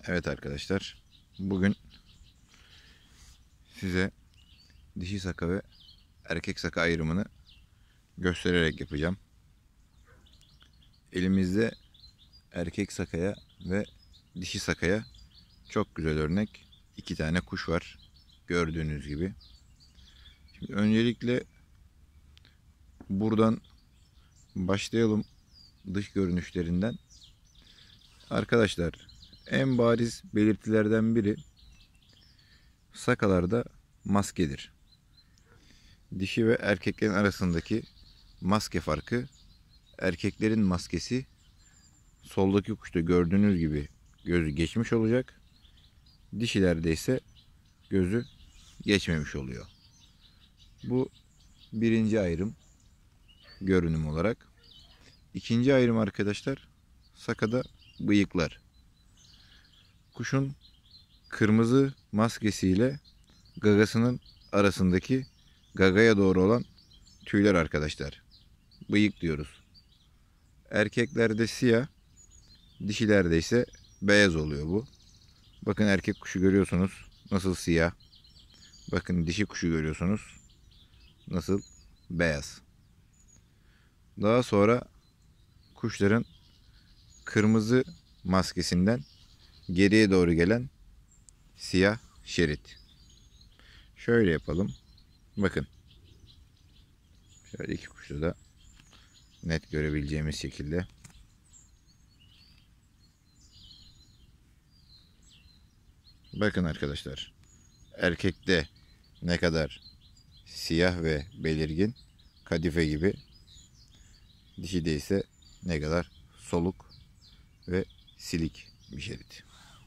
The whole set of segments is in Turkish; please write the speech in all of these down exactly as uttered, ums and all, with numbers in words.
Evet arkadaşlar, bugün size dişi saka ve erkek saka ayrımını göstererek yapacağım. Elimizde erkek sakaya ve dişi sakaya çok güzel örnek iki tane kuş var, gördüğünüz gibi. Şimdi öncelikle buradan başlayalım, dış görünüşlerinden. Arkadaşlar, en bariz belirtilerden biri sakalarda maskedir. Dişi ve erkeklerin arasındaki maske farkı, erkeklerin maskesi soldaki kuşta gördüğünüz gibi gözü geçmiş olacak. Dişilerde ise gözü geçmemiş oluyor. Bu birinci ayrım görünüm olarak. İkinci ayrım arkadaşlar, sakada bıyıklar. Kuşun kırmızı maskesiyle gagasının arasındaki gagaya doğru olan tüyler arkadaşlar. Bıyık diyoruz. Erkeklerde siyah, dişilerde ise beyaz oluyor bu. Bakın erkek kuşu görüyorsunuz nasıl siyah. Bakın dişi kuşu görüyorsunuz nasıl beyaz. Daha sonra kuşların kırmızı maskesinden geriye doğru gelen siyah şerit. Şöyle yapalım. Bakın. Şöyle iki kuşu da net görebileceğimiz şekilde. Bakın arkadaşlar. Erkekte ne kadar siyah ve belirgin, kadife gibi. Dişide ise ne kadar soluk ve silik bir şerit.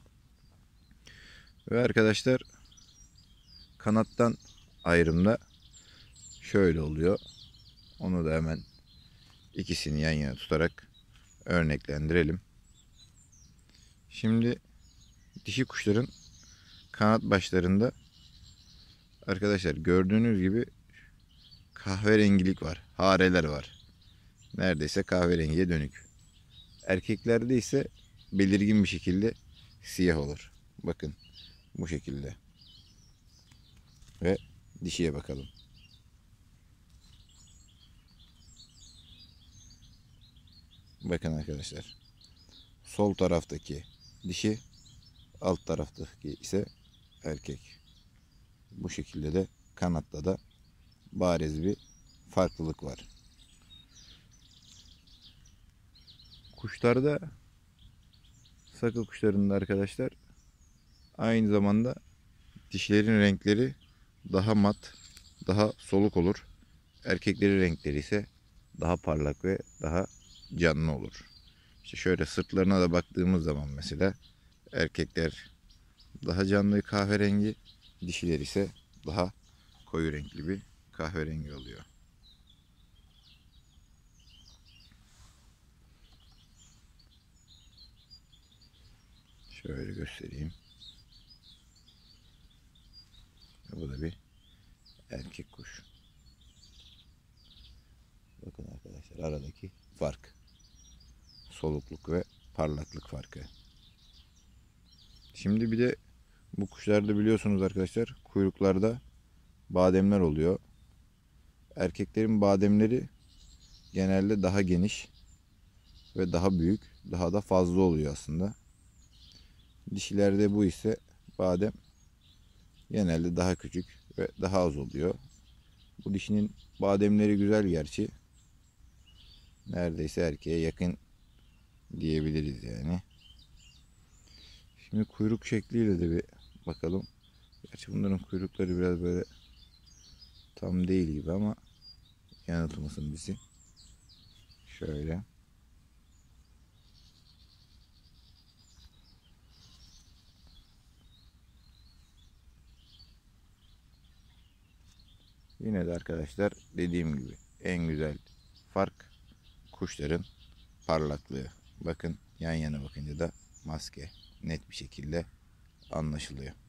Ve arkadaşlar, kanattan ayrımda şöyle oluyor. Onu da hemen ikisini yan yana tutarak örneklendirelim. Şimdi dişi kuşların kanat başlarında arkadaşlar gördüğünüz gibi kahverengilik var. Hareler var. Neredeyse kahverengiye dönük. Erkeklerde ise belirgin bir şekilde siyah olur. Bakın bu şekilde. Ve dişiye bakalım. Bakın arkadaşlar. Sol taraftaki dişi, alt taraftaki ise erkek. Bu şekilde de kanatta da bariz bir farklılık var. Kuşlarda, saka kuşlarında arkadaşlar, aynı zamanda dişlerin renkleri daha mat, daha soluk olur. Erkeklerin renkleri ise daha parlak ve daha canlı olur. İşte şöyle sırtlarına da baktığımız zaman mesela erkekler daha canlı kahverengi, dişiler ise daha koyu renkli bir kahverengi oluyor. Şöyle göstereyim. Bu da bir erkek kuş. Bakın arkadaşlar, aradaki fark. Solukluk ve parlaklık farkı. Şimdi bir de bu kuşlarda biliyorsunuz arkadaşlar, kuyruklarda bademler oluyor. Erkeklerin bademleri genelde daha geniş ve daha büyük, daha da fazla oluyor aslında. Dişilerde bu ise badem genelde daha küçük ve daha az oluyor. Bu dişinin bademleri güzel gerçi. Neredeyse erkeğe yakın diyebiliriz yani. Şimdi kuyruk şekliyle de bir bakalım. Gerçi bunların kuyrukları biraz böyle tam değil gibi ama yanıltmasın bizi. Şöyle. Yine de arkadaşlar, dediğim gibi en güzel fark kuşların parlaklığı. Bakın yan yana bakınca da maske net bir şekilde anlaşılıyor.